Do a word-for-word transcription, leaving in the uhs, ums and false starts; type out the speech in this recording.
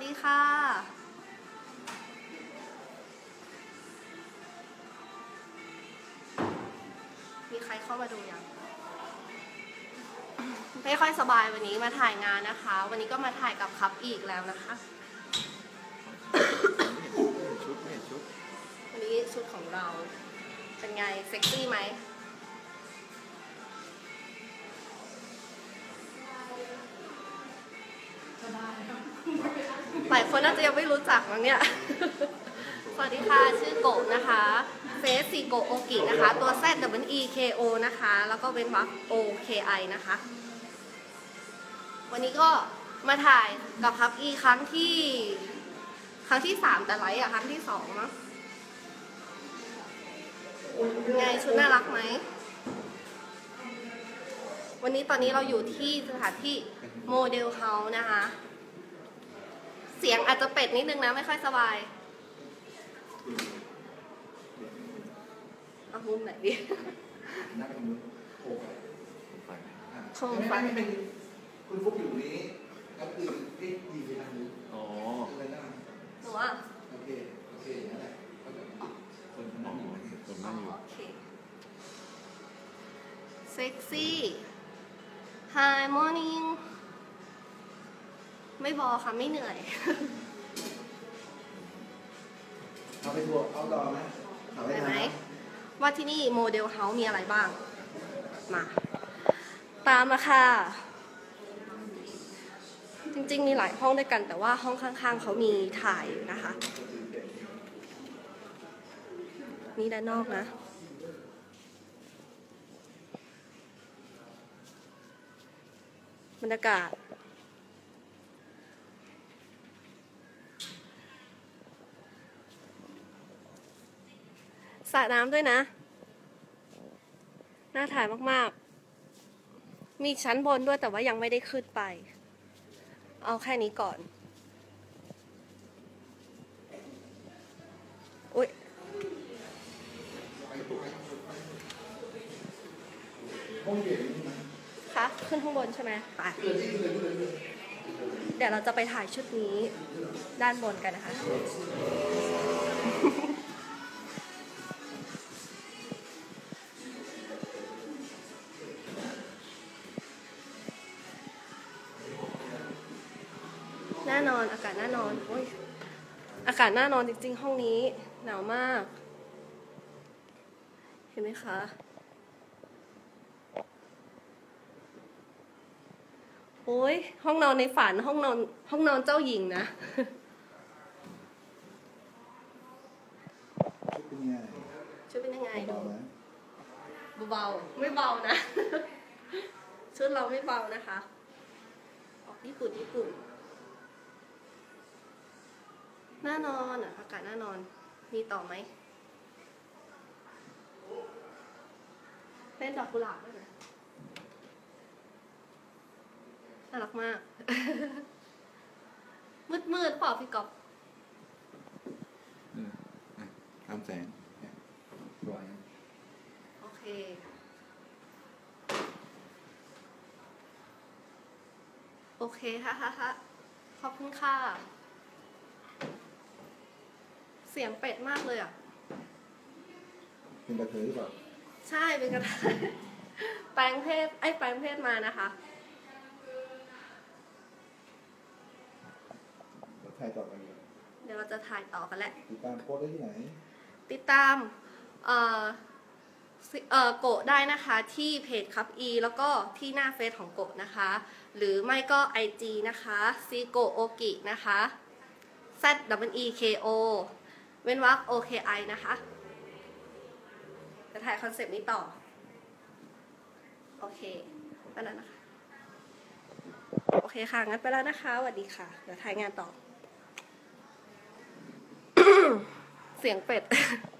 ดีค่ะมีใครเข้ามาดูยังไม่ค่อยสบายวันนี้มาถ่ายงานนะคะวันนี้ก็มาถ่ายกับคับอีกแล้วนะคะชุดไม่ชุดวันนี้ชุดของเราเป็นไงเซ็กซี่ไหมหลายคนน่าจะยังไม่รู้จักมั้งเนี่ยสวัสดีค่ะชื่อโกะนะคะเฟซซีโกโอกินะคะตัว Z W E K O นะคะแล้วก็เว้นวรรค O K I นะคะวันนี้ก็มาถ่ายกับคับอีครั้งที่ครั้งที่สามแต่ไลฟ์อะครั้งที่สองเนาะไงชุดน่ารักไหมวันนี้ตอนนี้เราอยู่ที่สถานที่โมเดลเฮาส์นะคะเสียงอาจจะเป็ดนิดนึงนะไม่ค่อยสบายเอามุมไหนดีโคมไฟคุณฟุกอยู่นี้ก็คือที่ดีไปทางนี้อ๋อหนูว่าโอเคโอเคนั่นแหละคนนั่งอยู่คนนั่งอยู่โอเคเซ็กซี่ Hi morning ไม่บอค่ะไม่เหนื่อยเอาไปทัวร์เอาดอไหมได้ไหมว่าที่นี่โมเดลเฮาส์มีอะไรบ้างมาตามมาค่ะจริงๆมีหลายห้องด้วยกันแต่ว่าห้องข้างๆเขามีถ่ายอยู่นะคะนี่ด้านนอกนะบรรยากาศสระน้ำด้วยนะน่าถ่ายมากๆมีชั้นบนด้วยแต่ว่ายังไม่ได้ขึ้นไปเอาแค่นี้ก่อนอุ๊ยคะขึ้นข้างบนใช่ไหมไปเดี๋ยวเราจะไปถ่ายชุดนี้ด้านบนกันนะคะน่านอนอากาศน่านอนโอ้ยอากาศน่านอนจริงๆห้องนี้หนาวมากเห็นไหมคะโอ้ยห้องนอนในฝันห้องนอนห้องนอนเจ้าหญิงนะชุดเป็นยังไงดูเบาๆไม่เบานะชุดเราไม่เบานะคะออกญี่ปุ่นญี่ปุ่นน่านอนอ่ะอากาศน่านอนมีต่อไหมเล่นดอกกุหลาบด้วยนะน่ารักมากมืดมืดเปล่าพี่ก๊อฟทำแสงสวยโอเคโอเคค่ะค่ะค่ะขอบคุณค่ะเสียงเป็ดมากเลยอ่ะเป็นกระเทยหรือเปล่าใช่เป็นกระเทยแปลงเพศไอ้แปลงเพศมานะคะเราถ่ายต่อกันเดี๋ยวเราจะถ่ายต่อกันแหละติดตามโพสได้ที่ไหนติดตามเอ่อเอ่อโกะได้นะคะที่เพจคับอีแล้วก็ที่หน้าเฟซของโกะนะคะหรือไม่ก็ ไอ จี นะคะซีโกโอกินะคะ Z W E K O เว้นวรรค O K I นะคะจะถ่ายคอนเซปต์นี้ต่อโอเคไปแล้วนะคะโอเคค่ะงั้นไปแล้วนะคะสวัสดีค่ะเดี๋ยวถ่ายงานต่อ เสียงเป็ด